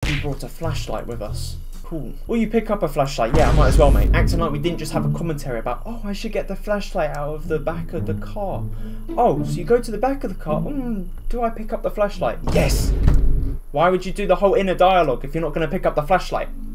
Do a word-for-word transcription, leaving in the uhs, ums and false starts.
we brought a flashlight with us. Cool. Will you pick up a flashlight? Yeah, I might as well, mate. Acting like we didn't just have a commentary about, oh, I should get the flashlight out of the back of the car. Oh, so you go to the back of the car. Mm, do I pick up the flashlight? Yes. Why would you do the whole inner dialogue if you're not going to pick up the flashlight?